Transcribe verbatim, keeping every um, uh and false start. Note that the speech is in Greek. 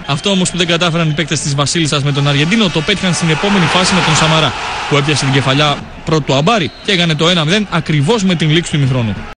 Αυτό όμως που δεν κατάφεραν οι παίκτες της Βασίλισσας με τον Αργεντίνο το πέτυχαν στην επόμενη φάση με τον Σαμαρά, που έπιασε την κεφαλιά πρώτου Αμπάρη και έκανε το ένα μηδέν ακριβώς με την λήξη του ημιχρόνου.